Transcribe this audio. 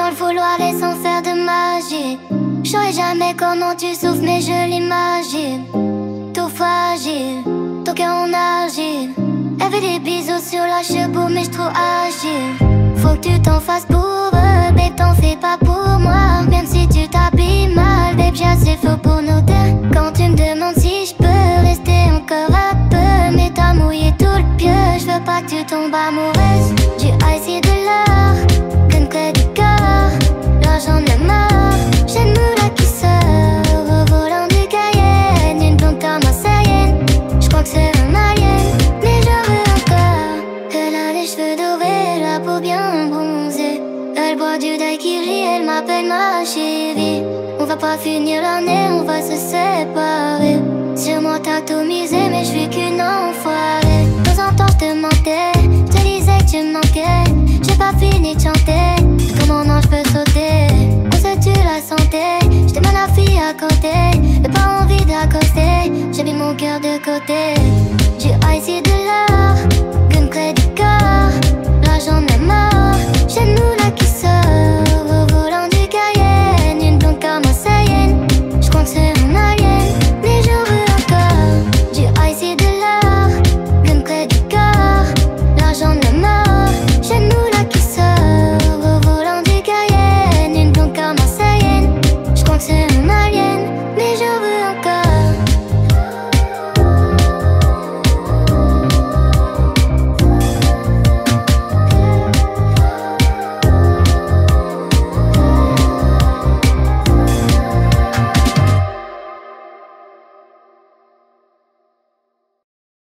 dans le fouloir et sans faire de magie. Je saurais jamais comment tu souffres mais je l'imagine. Tout fragile, ton cœur en argile. Elle fait des bisous sur la cheveux mais je trop agile. Faut que tu t'en fasses pour eux, babe, t'en fais pas pour moi. Même si tu t'habilles mal, babe, j'ai assez faux pour nous deux. Quand tu me demandes si je peux rester encore un peu, mais t'as mouillé tout le pieu, je veux pas que tu tombes amoureuse. Du ice et de l'or, qu'une clé du corps. Là j'en ai marre, j'ai une moula qui sort au volant du Cayenne. Une blonde comme ma Sayenne, je crois que c'est un alien, mais j'en veux encore. Elle a les cheveux dorés, la peau bien bronzée. Elle boit du daiquiri, elle m'appelle ma chérie. On va pas finir l'année, on va se séparer. Sur moi t'as tout misé, mais je suis qu'une enfoirée. De temps en temps je te mentais, je te disais que tu me manquais. J'ai pas fini de chanter, comment non je peux sauter. On se tue la santé, je demande la fille à côté. J'ai pas envie d'accoster, j'ai mis mon cœur de côté. Du ice et de l'or, qu'une clé du corps. Là j'en ai marre, j'ai une moula qui sort